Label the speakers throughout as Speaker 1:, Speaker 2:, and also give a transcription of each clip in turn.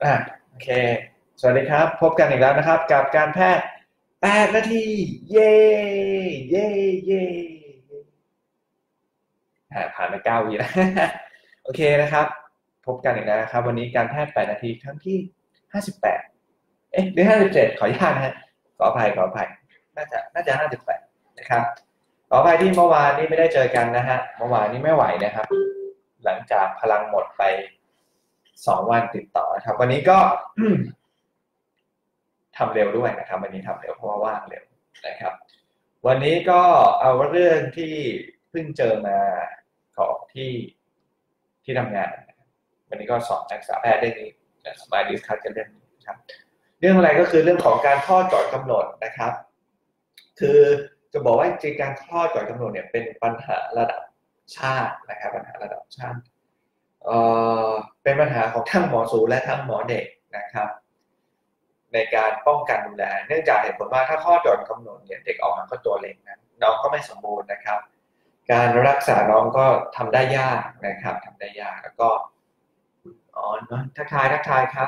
Speaker 1: โอเคสวัสดีครับพบกันอีกแล้วนะครับกับการแพทย์8นาทีเย้เย้เย้ผ่านไป9วิแล้วโอเคนะครับพบกันอีกแล้วนะครับวันนี้การแพทย์8นาทีครั้งที่58หรือ57ขออนุญาตนะฮะขออภัยน่าจะ58นะครับขออภัยที่เมื่อวานนี้ไม่ได้เจอกันนะฮะเมื่อวานนี้ไม่ไหวนะครับหลังจากพลังหมดไป2วันติดต่อนะครับวันนี้ก็ทำเร็วด้วยนะครับวันนี้ทำเร็วเพราะว่าว่างเร็วนะครับวันนี้ก็เอาเรื่องที่เพิ่งเจอมาของที่ทำงานวันนี้ก็สอนนักศึกษาแพทย์เรื่องนี้มาดิสคัสกันเรื่องนี้ครับเรื่องอะไรก็คือเรื่องของการคลอดก่อนกำหนดนะครับคือจะบอกว่าจริงๆการคลอดก่อนกำหนดเนี่ยเป็นปัญหาระดับชาตินะครับปัญหาระดับชาติเป็นปัญหาของทั้งหมอสูและทั้งหมอเด็กนะครับในการป้องกันดูแลเนื่องจากเหตุผลว่าถ้าคลอดก่อนกำหนดเนี่ยเด็กออกมาก็ตัวเล็กนะน้องก็ไม่สมบูรณ์นะครับการรักษาน้องก็ทำได้ยากนะครับทำได้ยากแล้วก็ทักทายครับ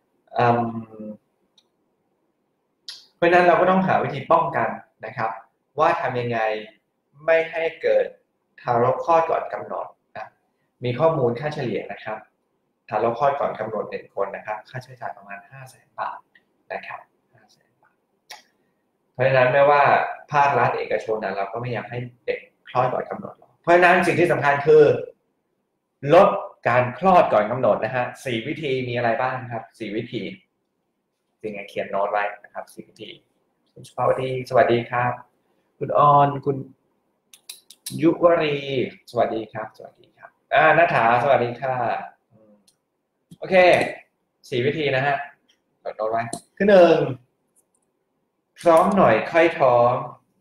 Speaker 1: เพราะนั้นเราก็ต้องหาวิธีป้องกันนะครับว่าทำยังไงไม่ให้เกิดทารกคลอดก่อนกำหนดนะมีข้อมูลค่าเฉลี่ยนะครับทารกคลอดก่อนกำหนด1คนนะครับค่าใช้จ่ายประมาณ 500,000 บาทนะครับ 500,000 บาทเพราะฉะนั้นไม่ว่าภาครัฐเอกชนนะเราก็ไม่อยากให้เด็กคลอดก่อนกำหนดเพราะฉะนั้นสิ่งที่สำคัญคือลดการคลอดก่อนกำหนดนะฮะ4วิธีมีอะไรบ้างครับ4วิธีจริงๆเขียนโน้ตไว้นะครับ4วิธีคุณสุภาวดีสวัสดีครับคุณออนคุณยุวรีสวัสดีครับสวัสดีครับณฐาสวัสดีค่ะโอเค4วิธีนะฮะจดโน้ตไว้คือ1พร้อมหน่อยค่อยท้อง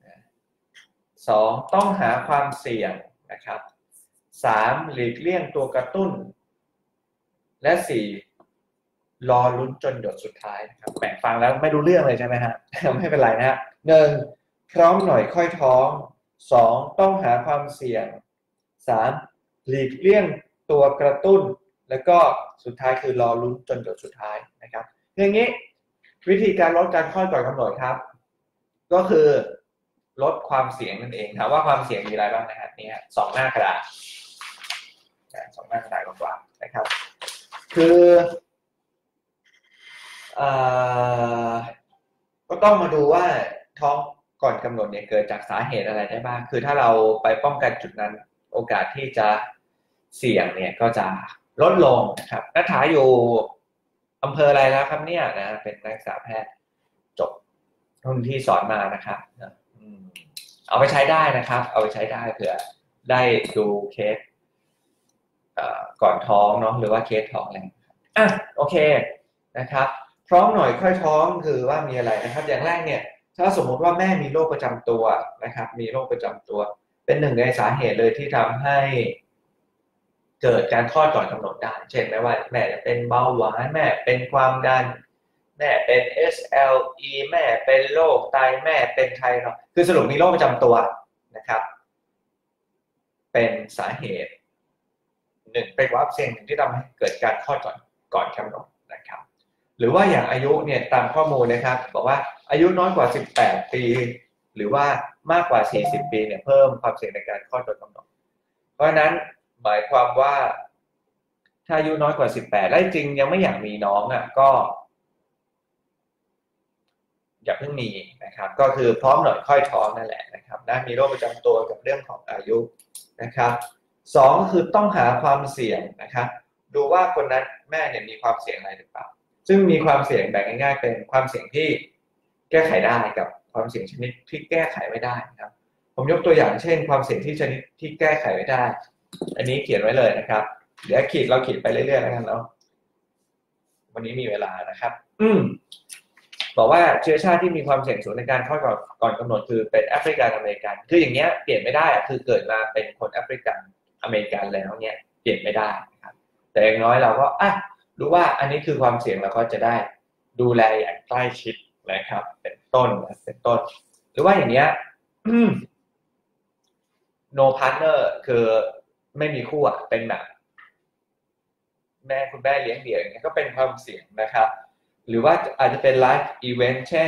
Speaker 1: 2ต้องหาความเสี่ยงนะครับ3หลีกเลี่ยงตัวกระตุ้นและ4รอลุ้นจนหยดสุดท้ายนะครับแหมฟังแล้วไม่รู้เรื่องเลยใช่ไหมฮะไม่เป็นไรนะฮะ1พร้อมหน่อยค่อยท้อง2ต้องหาความเสี่ยง3หลีกเลี่ยงตัวกระตุ้นแล้วก็สุดท้ายคือรอลุ้นจนหยดสุดท้ายนะครับอย่างนี้วิธีการลดการคลอดก่อนกำหนดครับก็คือลดความเสี่ยงนั่นเองถามว่าความเสี่ยงมีอะไรบ้างนะฮะนี่ฮะ2 หน้ากระดาษ2 หน้ากระดาษกว่าๆนะครับคือก็ต้องมาดูว่าท้องก่อนกำหนดเนี่ยเกิดจากสาเหตุอะไรได้บ้างคือถ้าเราไปป้องกันจุดนั้นโอกาสที่จะเสี่ยงเนี่ยก็จะลดลงนะครับณฐาอยู่อำเภออะไรแล้วครับเนี่ยนะเป็นนักศึกษาแพทย์จบรุ่นที่สอนมานะครับเอาไปใช้ได้นะครับเอาไปใช้ได้เผื่อได้ดูเคสก่อนท้องเนาะหรือว่าเคสท้องอะไรโอเคนะครับพร้อมหน่อยค่อยท้องคือว่ามีอะไรนะครับอย่างแรกเนี่ยถ้าสมมุติว่าแม่มีโรคประจำตัวนะครับมีโรคประจำตัวเป็นหนึ่งในสาเหตุเลยที่ทำให้เกิดการคลอดก่อนกำหนดได้เช่นไม่ว่าแม่จะเป็นเบาหวานแม่เป็นความดันแม่เป็น SLE แม่เป็นโรคไตแม่เป็นไทรอยด์คือสรุปมีโรคประจำตัวนะครับเป็นสาเหตุหนึ่งเป็นความเสี่ยงหนึ่งที่ทำให้เกิดการคลอดก่อนกำหนดนะครับหรือว่าอย่างอายุเนี่ยตามข้อมูลนะครับบอกว่าอายุน้อยกว่า18ปีหรือว่ามากกว่า40ปีเนี่ยเพิ่มความเสี่ยงในการคลอดก่อนกำหนดเพราะฉะนั้นหมายความว่าถ้าอายุน้อยกว่า18และจริงยังไม่อยากมีน้องก็อย่าเพิ่งมีนะครับก็คือพร้อมหน่อยค่อยท้องนั่นแหละนะครับนะมีโรคประจำตัวกับเรื่องของอายุนะครับ2ก็คือต้องหาความเสี่ยงนะครับดูว่าคนนั้นแม่เนี่ยมีความเสี่ยงอะไรหรือเปล่าซึ่งมีความเสี่ยงแบ่งง่ายๆเป็นความเสี่ยงที่แก้ไขได้กับความเสี่ยงชนิดที่แก้ไขไม่ได้นะครับผมยกตัวอย่างเช่นความเสี่ยงที่ชนิดที่แก้ไขไม่ได้อันนี้เขียนไว้เลยนะครับเดี๋ยวเราขีดไปเรื่อยๆแล้วกันเนาะวันนี้มีเวลานะครับบอกว่าเชื้อชาติที่มีความเสี่ยงสูงในการคลอดก่อนกำหนดคือเป็นแอฟริกันอเมริกันคืออย่างเงี้ยเปลี่ยนไม่ได้คือเกิดมาเป็นคนแอฟริกันอเมริกันแล้วเนี่ยเปลี่ยนไม่ได้นะครับแต่อย่างน้อยเราก็รู้ว่าอันนี้คือความเสี่ยงเราก็จะได้ดูแลอย่างใกล้ชิดนะครับเป็นต้นหรือว่าอย่างเงี้ยno partner คือไม่มีคู่เป็นแบบคุณแม่เลี้ยงเดี่ยวอย่างเงี้ยก็เป็นความเสี่ยงนะครับหรือว่าอาจจะเป็นไลฟ์อีเวนต์เช่น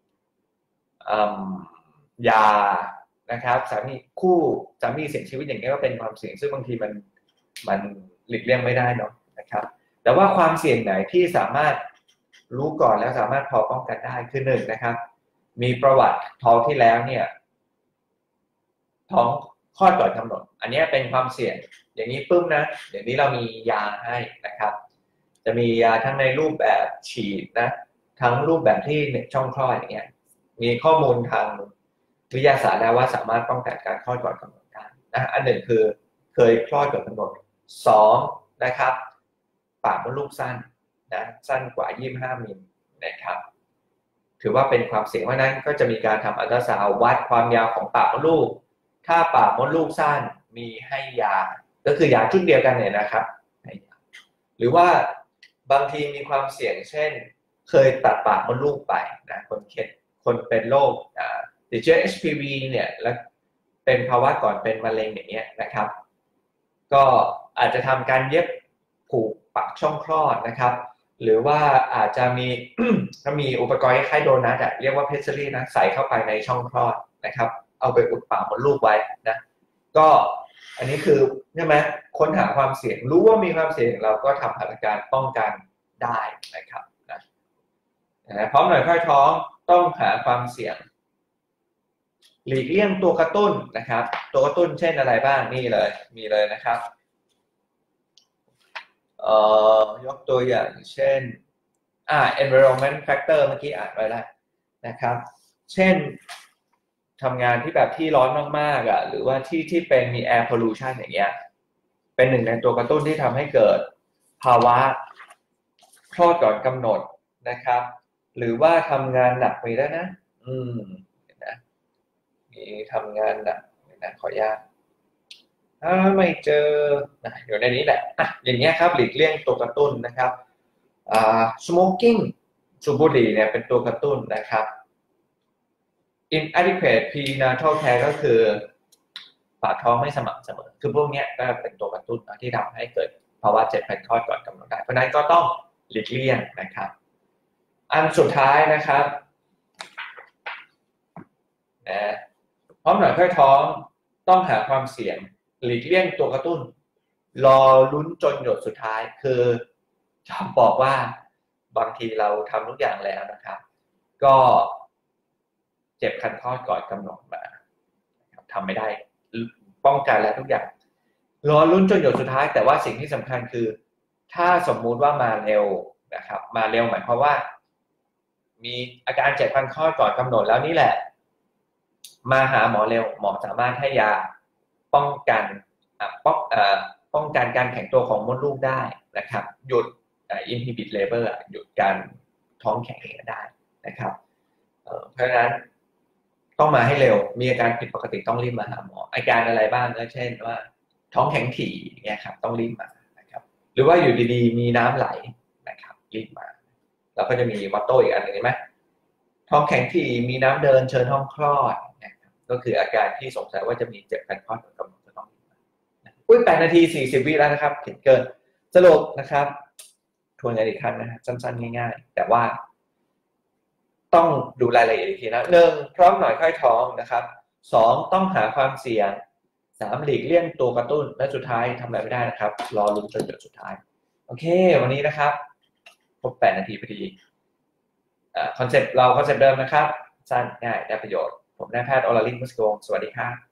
Speaker 1: ยานะครับสามีเสียชีวิตอย่างเงี้ยก็เป็นความเสี่ยงซึ่งบางทีมันหลีกเลี่ยงไม่ได้เนาะนะครับแต่ว่าความเสี่ยงไหนที่สามารถรู้ก่อนแล้วสามารถพอป้องกันได้คือหนึ่งนะครับมีประวัติท้องที่แล้วเนี่ยท้องคลอดก่อนกำหนดอันนี้เป็นความเสี่ยงอย่างนี้ปึ้มนะเดี๋ยวนี้เรามียาให้นะครับจะมียาทั้งในรูปแบบฉีดนะทั้งรูปแบบที่ช่องคลอดอย่างเงี้ยมีข้อมูลทางวิทยาศาสตร์แล้วว่าสามารถป้องกันการคลอดก่อนกำหนดได้นะอันหนึ่งคือเคยคลอดก่อนกำหนดสองนะครับปากมดลูกสั้นนะสั้นกว่า25มิลนะครับถือว่าเป็นความเสี่ยงเพราะนั้นก็จะมีการทำอัลตราซาวด์วัดความยาวของปากมดลูกถ้าปากมดลูกสั้นมีให้ยาก็คือยาชุดเดียวกันเนี่ยนะครับหรือว่าบางทีมีความเสี่ยงเช่นเคยตัดปากมดลูกไปนะคนเป็นโรคติดเชื้อ HPV เนี่ยแล้วเป็นภาวะก่อนเป็นมะเร็งอย่างเงี้ยนะครับก็อาจจะทำการเย็บผูกปากช่องคลอดนะครับหรือว่าอาจจะมี ถ้ามีอุปกรณ์คล้ายโดนัทเรียกว่าเพสเซอรี่นะใส่เข้าไปในช่องคลอดนะครับเอาไปอุดปากมดลูกไว้นะก็อันนี้คือใช่ไหมค้นหาความเสี่ยงรู้ว่ามีความเสี่ยงเราก็ทำมาตรการป้องกันได้นะครับนะพร้อมหน่อยค่อยท้องต้องหาความเสี่ยงหลีกเลี่ยงตัวกระตุ้นนะครับตัวกระตุ้นเช่นอะไรบ้างนี่เลยมีเลยนะครับยกตัวอย่างเช่นenvironment factor เมื่อกี้อ่านไว้แล้วนะครับเช่นทำงานที่แบบที่ร้อนมากๆหรือว่าที่เป็นมี air pollution อย่างเงี้ยเป็นหนึ่งในตัวกระตุ้นที่ทำให้เกิดภาวะคลอดก่อนกำหนดนะครับหรือว่าทำงานหนักไปแล้วนะมีทำงานหนักนะขออนุญาตไม่เจออยู่ในนี้แหละอย่างเงี้ยครับหลีกเลี่ยงตัวกระตุ้นนะครับsmoking สูบบุหรี่เนี่ยเป็นตัวกระตุ้นนะครับ inadequate prenatal care ก็คือปากท้องไม่สม่ำเสมอคือพวกนี้ก็เป็นตัวกระตุ้นที่ทำให้เกิดภาวะเจ็บแผลคลอดก่อนกำหนดได้เพราะนั้นก็ต้องหลีกเลี่ยงนะครับอันสุดท้ายนะครับพร้อมหน่อยค่อยท้องต้องหาความเสี่ยงหลีกเลี่ยงตัวกระตุ้นรอลุ้นจนหยดสุดท้ายคือชอบบอกว่าบางทีเราทำทุกอย่างแล้วนะครับก็เจ็บคันคลอดก่อนกำหนดมาทำไม่ได้ป้องกันแล้วทุกอย่างรอลุ้นจนหยดสุดท้ายแต่ว่าสิ่งที่สำคัญคือถ้าสมมุติว่ามาเร็วนะครับมาเร็วหมายความว่ามีอาการเจ็บคันคลอดก่อนกำหนดแล้วนี่แหละมาหาหมอเร็วหมอสามารถให้ยาป้องกันการแข็งตัวของมดลูกได้นะครับหยุดinhibit labor หยุดการท้องแข็งได้นะครับเพราะฉะนั้นต้องมาให้เร็วมีอาการผิดปกติต้องรีบมาหาหมออาการอะไรบ้างก็เช่นว่าท้องแข็งถี่เนี่ยครับต้องรีบมานะครับหรือว่าอยู่ดีๆมีน้ำไหลนะครับรีบมาเราก็จะมีมอตโต้อีกอันนึงเห็นไหมท้องแข็งถี่มีน้ำเดินเชิญห้องคลอดนะครับก็คืออาการที่สงสัยว่าจะมีเจ็บคันคลอดกำหนดจะต้องรีบมา8 นาที 40 วิแล้วนะครับเกินสรุปนะครับทวนกันอีกครั้งนะสั้นๆง่ายๆแต่ว่าต้องดูรายละเอียดอีกทีนะ1พร้อมหน่อยค่อยท้องนะครับ2ต้องหาความเสี่ยง3หลีกเลี่ยงตัวกระตุ้นและสุดท้ายทำอะไรไม่ได้นะครับรอลุ้นจนหยดสุดท้ายโอเควันนี้นะครับครบ8 นาทีพอดีคอนเซ็ปต์เดิมนะครับสั้นง่ายได้ประโยชน์ผมนายแพทย์อรลิน มุสกวงศ์สวัสดีครับ